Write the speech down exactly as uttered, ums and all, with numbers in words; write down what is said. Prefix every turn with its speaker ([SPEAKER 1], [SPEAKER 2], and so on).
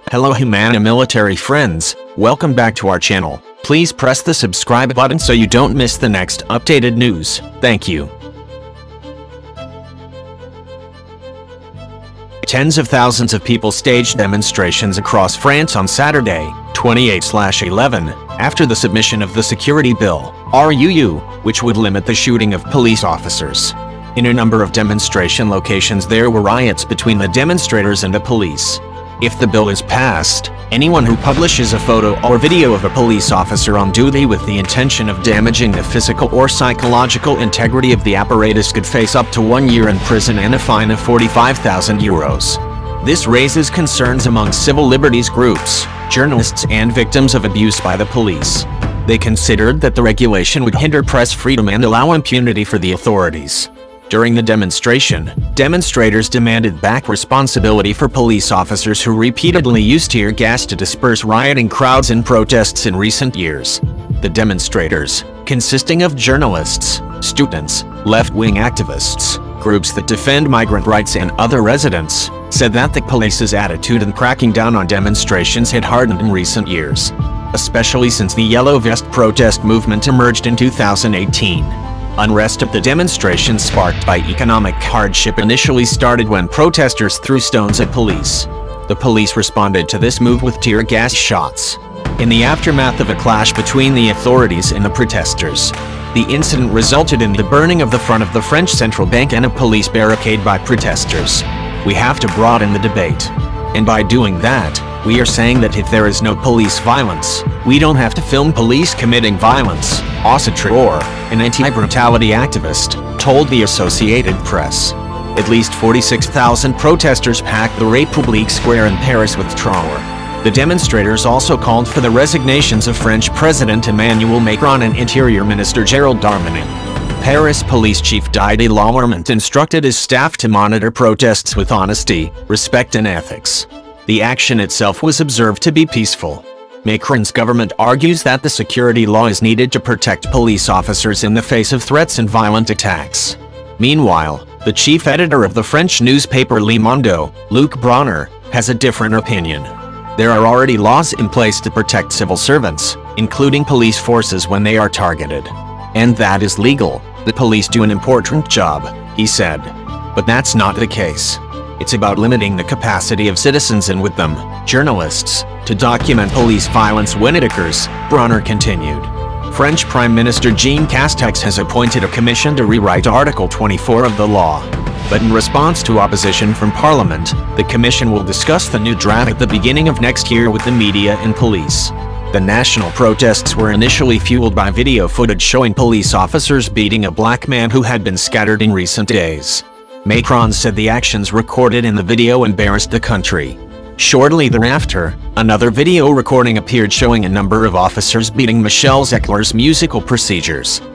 [SPEAKER 1] Hello Humana military friends, welcome back to our channel. Please press the subscribe button so you don't miss the next updated news. Thank you. Tens of thousands of people staged demonstrations across France on Saturday, twenty-eight eleven, after the submission of the security bill, R U U, which would limit the shooting of police officers. In a number of demonstration locations there were riots between the demonstrators and the police. If the bill is passed, anyone who publishes a photo or video of a police officer on duty with the intention of damaging the physical or psychological integrity of the apparatus could face up to one year in prison and a fine of forty-five thousand euros. This raises concerns among civil liberties groups, journalists and victims of abuse by the police. They considered that the regulation would hinder press freedom and allow impunity for the authorities. During the demonstration, demonstrators demanded back responsibility for police officers who repeatedly used tear gas to disperse rioting crowds in protests in recent years. The demonstrators, consisting of journalists, students, left-wing activists, groups that defend migrant rights and other residents, said that the police's attitude in cracking down on demonstrations had hardened in recent years, especially since the Yellow Vest protest movement emerged in two thousand eighteen. Unrest at the demonstrations sparked by economic hardship initially started when protesters threw stones at police. The police responded to this move with tear gas shots. In the aftermath of a clash between the authorities and the protesters, the incident resulted in the burning of the front of the French central bank and a police barricade by protesters. We have to broaden the debate. And by doing that, we are saying that if there is no police violence, we don't have to film police committing violence, Osatra or an anti-brutality activist, told the Associated Press. At least forty-six thousand protesters packed the République Square in Paris with Traore. The demonstrators also called for the resignations of French President Emmanuel Macron and Interior Minister Gérald Darmanin. Paris Police Chief Didier Lallement instructed his staff to monitor protests with honesty, respect and ethics. The action itself was observed to be peaceful. Macron's government argues that the security law is needed to protect police officers in the face of threats and violent attacks. Meanwhile, the chief editor of the French newspaper Le Monde, Luc Bronner, has a different opinion. There are already laws in place to protect civil servants, including police forces when they are targeted. And that is legal. The police do an important job, he said. But that's not the case. It's about limiting the capacity of citizens and with them, journalists, to document police violence when it occurs, Bronner continued. French Prime Minister Jean Castex has appointed a commission to rewrite Article twenty-four of the law. But in response to opposition from Parliament, the commission will discuss the new draft at the beginning of next year with the media and police. The national protests were initially fueled by video footage showing police officers beating a black man who had been scattered in recent days. Macron said the actions recorded in the video embarrassed the country. Shortly thereafter, another video recording appeared showing a number of officers beating Michel Zecler's musical procedures.